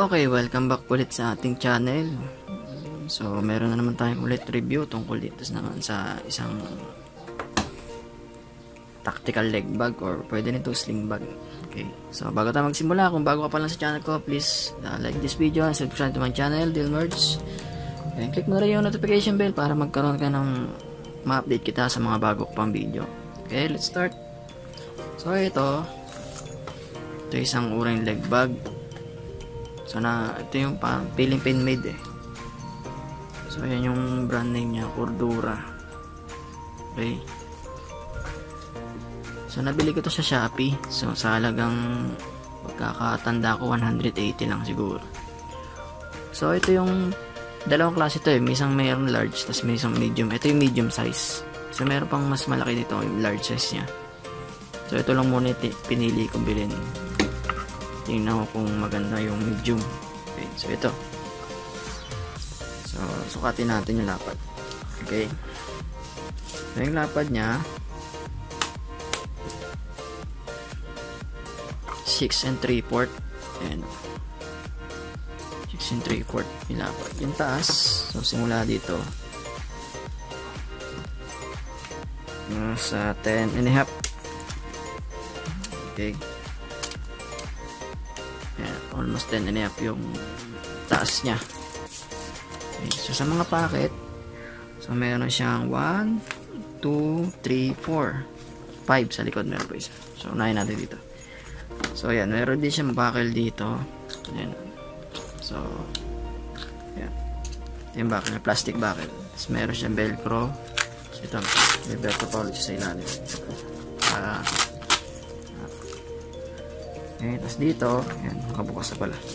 Okay, welcome back ulit sa ating channel. So, meron na naman tayong ulit review tungkol dito naman sa isang tactical leg bag or pwede nito sling bag. Okay, so bago tayo magsimula, kung bago ka pa lang sa channel ko, please like this video and subscribe to my channel, Dilmerds. And click mo rin yung notification bell para magkaroon ka ng ma-update kita sa mga bago ko pang video. Okay, let's start. So, ito isang uring leg bag. So, ito yung Philippine made eh. So, yan yung brand name niya, Cordura. Okay. So, nabili ko to sa Shopee. So, sa halagang pagkakatanda ko, 180 lang siguro. So, ito yung dalawang klase to eh. May isang mayroon large, tapos may isang medium. Ito yung medium size. So, meron pang mas malaki dito, yung large size niya. So, ito lang muna pinili kong bilhin. Tingnan ko kung maganda yung medium. Okay, so ito. So, sukatin natin yung lapad. Okay. So, yung lapad niya 6 3/4 and 6 3/4 yung lapad. Yung taas, so simula dito sa 10.5. Okay. Ayan, almost 10.5 yung taas nya. Okay, so sa mga packet, so meron siyang 1, 2, 3, 4, 5 sa likod, meron pa isa. So unahin natin dito. So ayan, meron din siyang buckle dito. Ayan. So ayan, ito yung buckle, plastic buckle. Tapos meron siyang velcro. So ito, may velcro pa ulit sa ilalim. Okay, tapos dito, ayan, nakabukas na pala.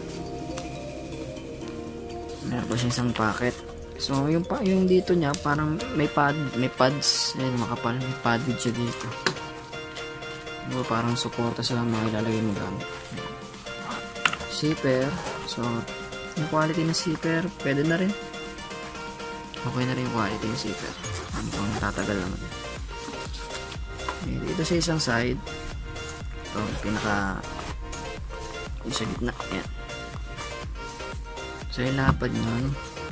Meron pa siya isang packet. So, yung dito niya, parang may pads, ayan, makapal, may padded siya dito. So, parang suporta sa mga ilalagay mo gamit. Zipper, so, yung quality ng zipper, pwede na rin. Okay na rin yung quality ng zipper. Kung natatagal naman. Okay, dito sa isang side, ito, pinaka yung sa gitna, yan. So, yung lapad nun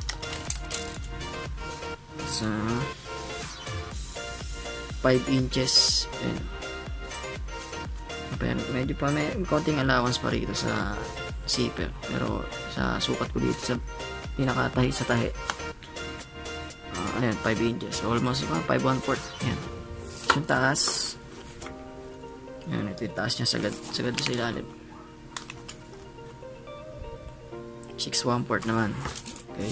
sa 5 inches, yan. Pero medyo pa may konting allowance pa rito sa zipper, pero sa sukat ko dito sa pinakatahi sa tahi, ayan, 5 inches, so almost 5/4, yan. So, yung taas, yan, ito yung taas niya, sagad sa ilalim. 6/1/4 naman. Okay.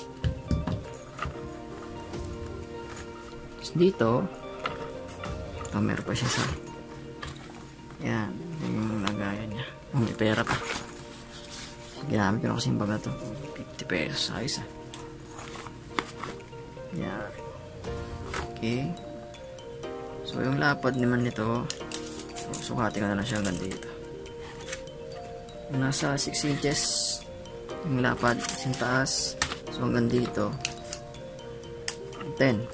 Tapos dito, meron pa siya sa, yan, yung lagayan niya. May pera pa. Ginamit ko na kasi yung baga to. 50 pesos. Ayos ah. Yan. Okay. So, yung lapad naman nito, so, sukatin ko na lang siya hanggang dito. Nasa 6 inches yung lapad, yung taas. So, hanggang dito 10.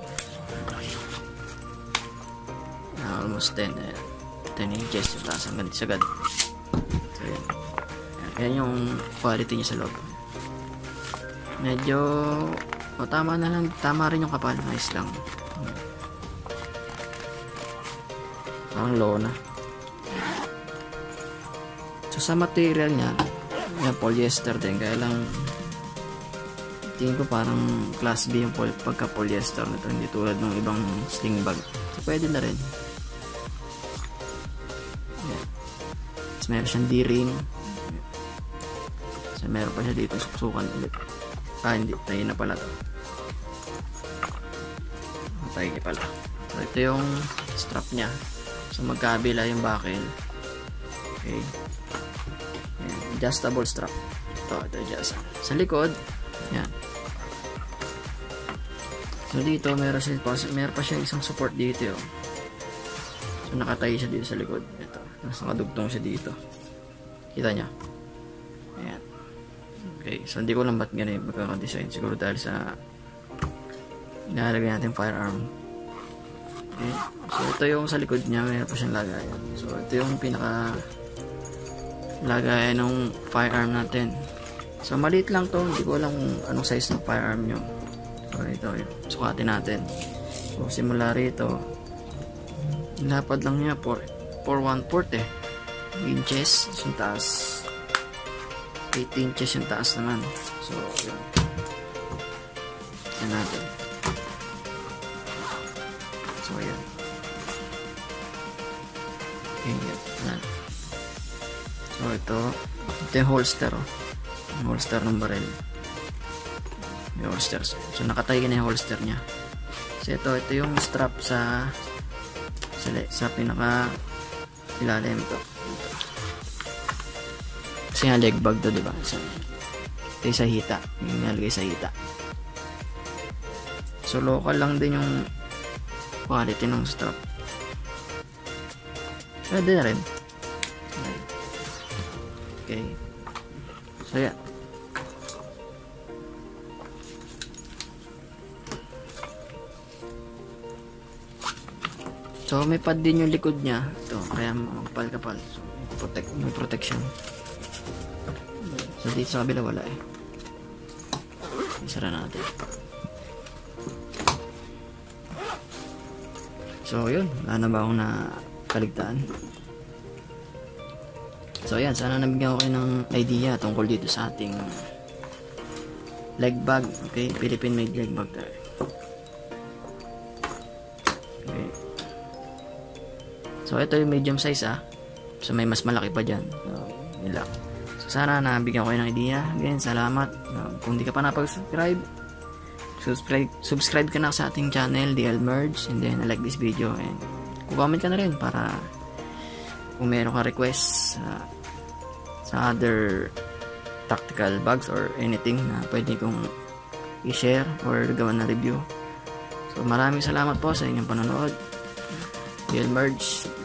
Almost 10. 10 inches yung taas hanggang sagad. So, yan. Yan yung quality niya sa loob. Medyo tama na lang. Tama rin yung kapal. Nice lang. Parang low na. So, sa material niya, yan, polyester din. Kaya lang, tingin ko parang class B yung pagka polyester nito. Hindi tulad ng ibang sling bag. So, pwede na rin. Yan. Tapos, meron siyang D-ring. So, meron pa siya dito suksukan ulit. Hindi. Tayo na pala to. Tayo pala. So, ito yung strap niya. So, magkabila yung buckle. Okay. Ayan, adjustable strap. Ito adjust. Sa likod, yan. So, dito, meron pa siya isang support dito. Yun. So, nakatayo siya dito sa likod. Ito. Nakadugtong siya dito. Kita niya. Ayan. Okay. So, hindi ko lang ba't ganun yung magkakadesign. Siguro dahil sa ilalagay natin firearm. Okay. So, ito yung sa likod niya, mayroon pa siyang lagayan. So, ito yung pinaka lagayan ng firearm natin. So maliit lang to, hindi ko alam kung anong size ng firearm nyo. So ito, sukatin natin. So simula rito, lapad lang niya for 1/4 inches yung taas, 8 inches yung taas naman. So yun, yan natin. So yan, okay, yan. So ito yung holster, yung holster ng baril, yung holster. So nakatay na yung holster nya. So ito yung strap sa pinaka ilalim to. Kasi nga leg bag to, diba? So ito yung sa hita, yung nalagay sa hita. So local lang din yung quality ng strap. Pwede na rin. Okay. So yeah. So may pad din yung likod niya. Ito, kaya magpal-kapal. So may protection. So dito sa kabila wala eh. Isara natin. So yun, wala na ba akong nakaligtaan? So yan, sana nabigyan ko kayo ng idea tungkol dito sa ating leg bag. Okay, Philippine made leg bag tayo. Okay. So ito yung medium size So may mas malaki pa dyan. So yun lang. So sana nabigyan ko kayo ng idea. Again, salamat. Kung di ka pa napag-subscribe, subscribe ka na sa ating channel, DL Merge, and then like this video, and comment ka na rin para kung meron ka request sa other tactical bags or anything na pwede kong i-share or gawa na review. So maraming salamat po sa inyong panonood. DL Merge.